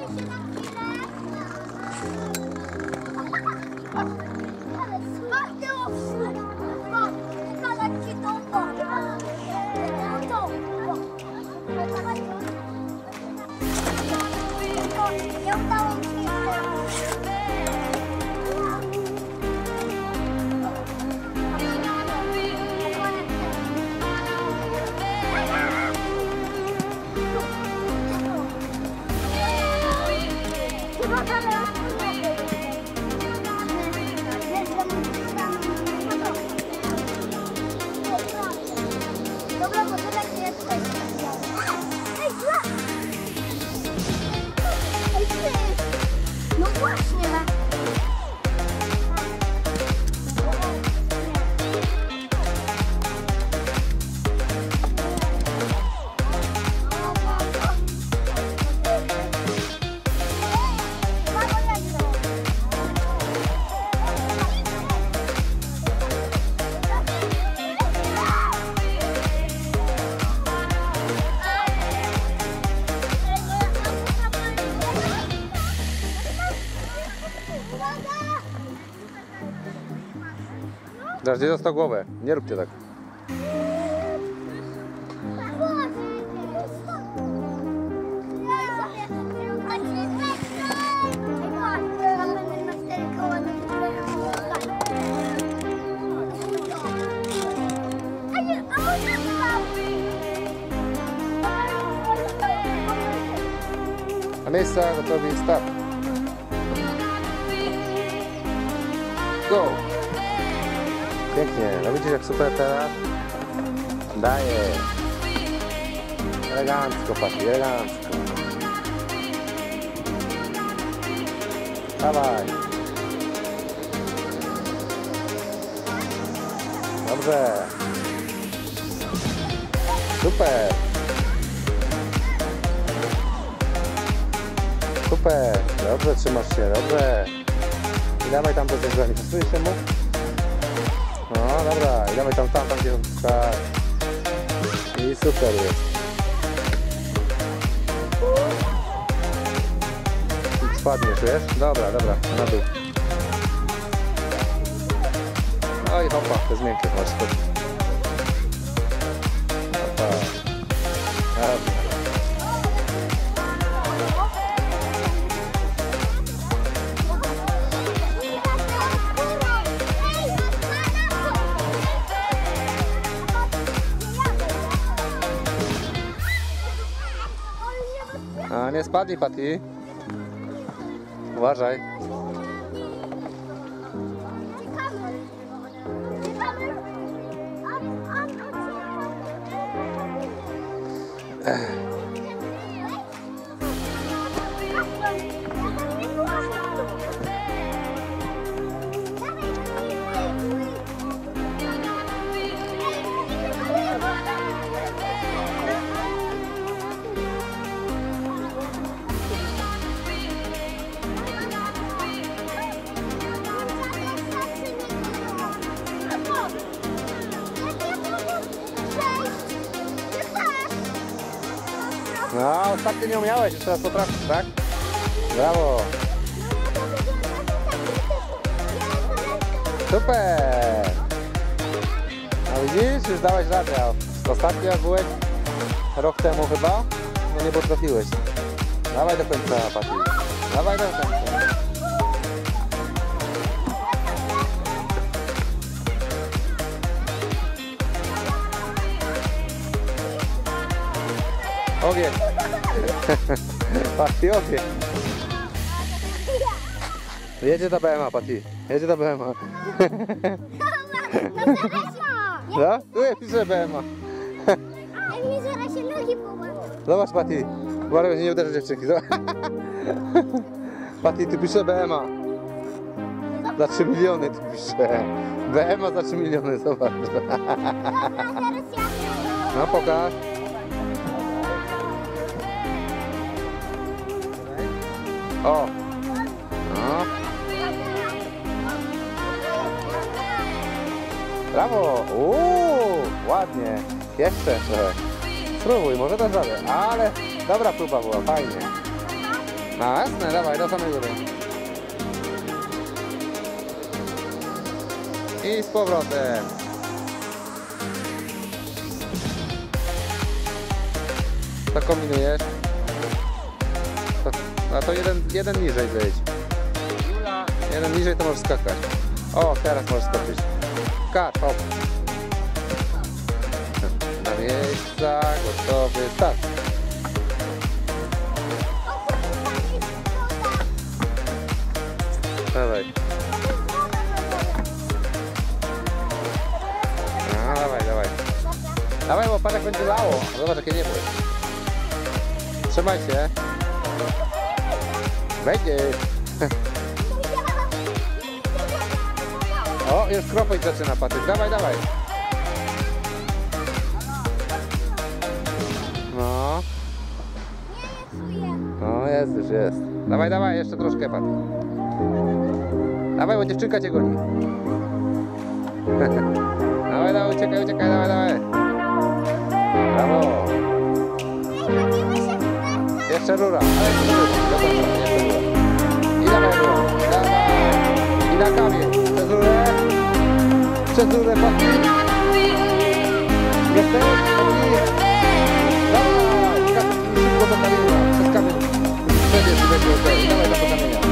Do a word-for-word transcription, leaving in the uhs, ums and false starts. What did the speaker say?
Nie udało mi się. Dobra, bo tyle nie jest tutaj. Ej, zła! Ej, ty! No właśnie! Dasz, gdzie dostał głowę? Nie róbcie tak. Na miejsca, gotowi, start. Go! Pięknie, no widzisz jak super teraz? Daję! Elegancko, Pati, elegancko. Dawaj! Dobrze! Super! Super! Dobrze, trzymasz się, dobrze! I dawaj tam to coś za nie. Przesuń się mu. No dobra, i dawaj tam, tam, tam gdzie on tak. I super jest. I spadniesz, wiesz? Dobra, dobra, na dół. No i hopa, to jest miękkie, chodź tu. Hopa. Dobra. A nie spadnij, Pati. Uważaj. Ech. No, ostatnio nie umiałeś, już teraz potrafisz, tak? Brawo! Super! No widzisz, już dałeś radę. Ostatnio jak byłeś rok temu chyba, no nie potrafiłeś. Dawaj do końca, Pati. Dawaj do końca. Ogień! Pati, ogień! Jedzie ta B M A, Pati. Jedzie ta B M A. No? Tu jest, pisze B M A. Ej, mi zaraz się nogi połamą. Zobacz, Pati. Uważaj, że nie uderzy dziewczynki. Pati, tu pisze B M A. Za trzy miliony tu pisze. B M A za trzy miliony, zobacz. No pokaż. O! No. Brawo! Uuu, ładnie. Jeszcze trochę. Spróbuj, może dasz radę. Ale dobra próba była, fajnie. A, jasne, dawaj, do samej góry. I z powrotem. To kombinujesz? To, a to jeden, jeden niżej zejdź. Jula. Jeden niżej to możesz skakać. O, teraz możesz skoczyć. Skacz, hop. Na miejsca, gotowy, start. Dawaj. No, dawaj, dawaj. Dawaj, bo patrz jak będzie lało. Zobacz jakie niebo jest. Trzymaj się. Będzie. O, już kropać zaczyna, Patryk. Dawaj, dawaj. No. No, jest już, jest. Dawaj, dawaj, jeszcze troszkę, Patryk. Dawaj, bo dziewczynka cię goni. Dawaj, dawaj, uciekaj, uciekaj, dawaj, dawaj. Brawo. Jeszcze rura, ale jeszcze rura. Dobra, jeszcze rura. I dawaj rura, dawaj. I na kamień. Przez rurę. Przez rurę, Patryk. Jesteś? Dawaj. Szybko do kamienia. Przez kamień. Przejdziesz i będzie okej. Dawaj do kamienia.